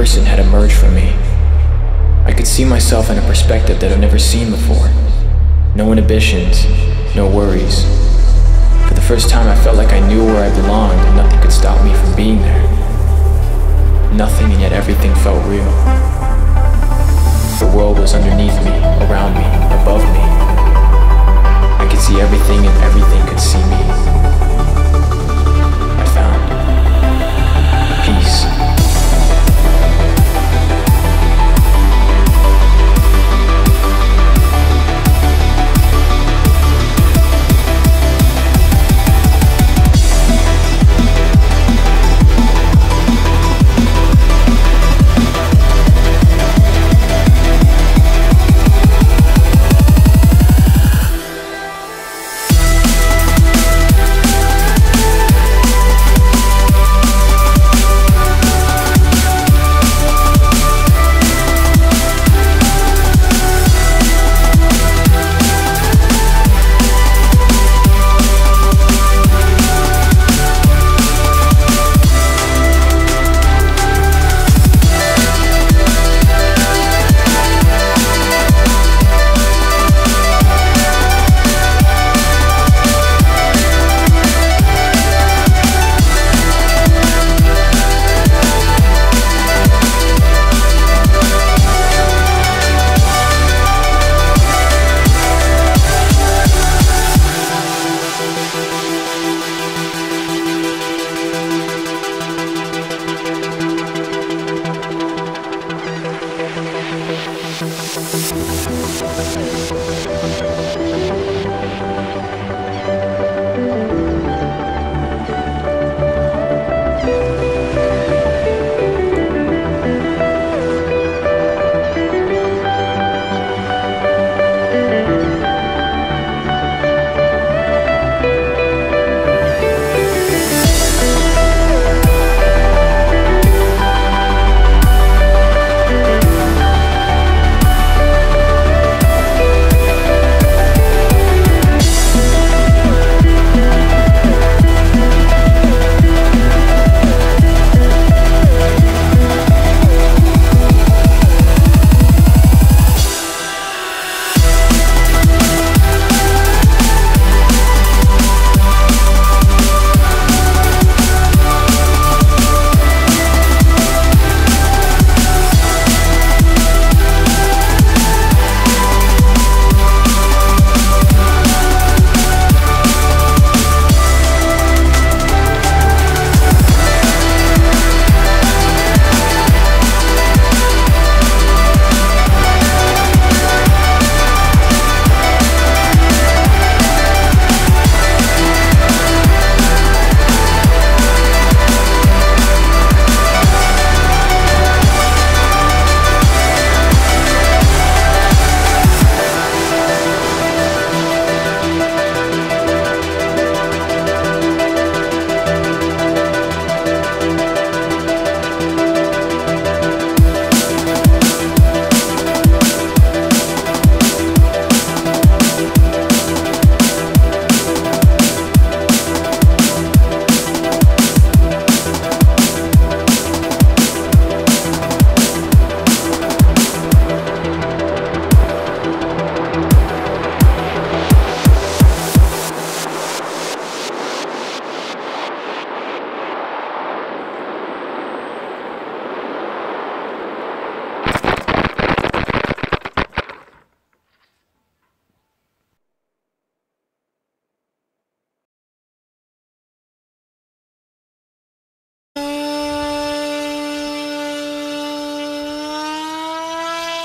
person had emerged from me. I could see myself in a perspective that I've never seen before. No inhibitions, no worries. For the first time I felt like I knew where I belonged and nothing could stop me from being there. Nothing, and yet everything felt real. The world was underneath me, around me, above me. I could see everything and everything could see me. I found peace.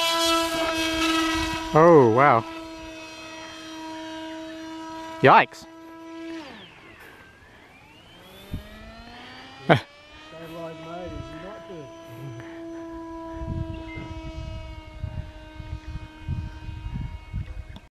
Oh, wow. Yikes.